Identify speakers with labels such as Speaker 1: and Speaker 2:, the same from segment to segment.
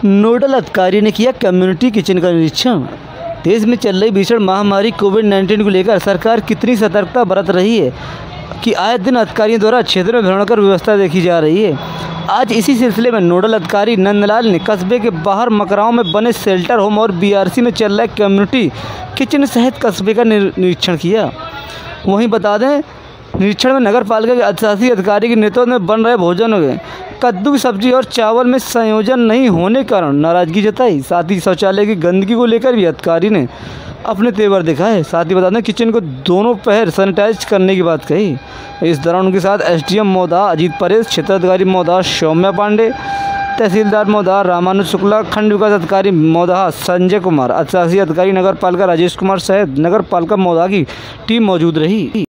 Speaker 1: Nodal अधिकारी ने किया कम्युनिटी किचन का निरीक्षण। देश में चल रही भीषण महामारी कोविड-19 को लेकर सरकार कितनी सतर्कता बरत रही है कि आए दिन अधिकारियों द्वारा क्षेत्र में भ्रमण कर व्यवस्था देखी जा रही है। आज इसी सिलसिले में नोडल अधिकारी नंदलाल ने कस्बे के बाहर मकराव में बने शेल्टर होम और बीआरसी में चल रहे कम्युनिटी किचन सहित कस्बे का निरीक्षण किया। वहीं बता दें, निरीक्षण में नगर पालिका के अधिशासी अधिकारी के नेतृत्व में बन रहे भोजन में कद्दू की सब्जी और चावल में संयोजन नहीं होने के कारण नाराजगी जताई। साथ ही शौचालय की गंदगी को लेकर भी अधिकारी ने अपने तेवर दिखाए। साथ ही बता दें, किचन को दोनों पहर सैनिटाइज करने की बात कही। इस दौरान उनके साथ एसडीएम महोदय अजीत परेश, क्षेत्राधिकारी महोदय सौम्या पांडे, तहसीलदार महोदय रामानुज शुक्ला, खंड विकास अधिकारी महोदय संजय कुमार, अधिशासी अधिकारी नगर पालिका राजेश कुमार सहित नगर पालिका महोदय की टीम मौजूद रही।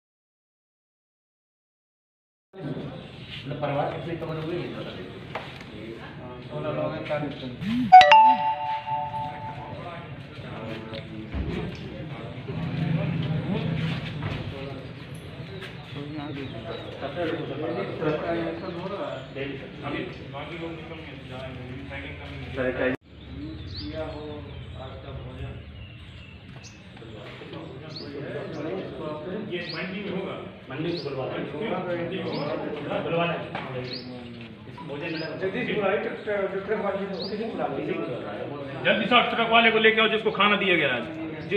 Speaker 2: परिवार कितने कवर हुए हैं? 16 लोग हैं।
Speaker 3: ये मंडी में होगा,
Speaker 2: मंडी से बुलवाना
Speaker 3: जल्दी से ट्रक वाले को लेके आओ जिसको खाना दिया गया है।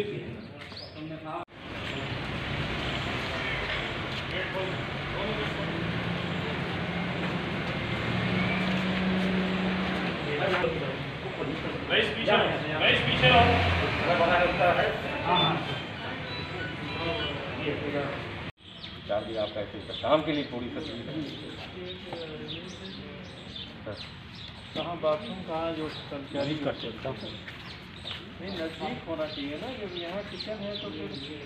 Speaker 3: पीछे
Speaker 2: चार्ज आपका शाम के लिए थोड़ी सा
Speaker 4: कहाँ बाथरूम कहाँ जो कर्मचारी कर सकता हूँ, नहीं नज़दीक होना चाहिए ना। जब यहाँ किचन है तो फिर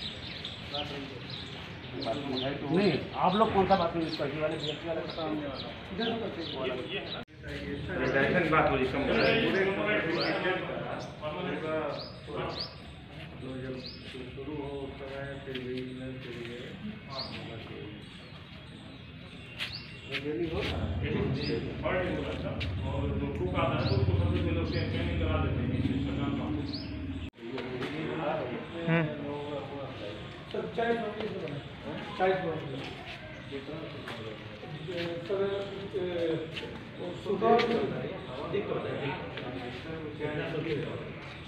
Speaker 2: नहीं। आप लोग कौन सा बाथरूम यूज़ करते वाले
Speaker 4: सामने वाला
Speaker 3: बात हो
Speaker 4: जब शुरू हो उस समय फिर भी डेली होता
Speaker 3: और जो कुक आता है तो उसको सबसे पहले उसके ट्रेनिंग करा देते हैं।
Speaker 4: सुबह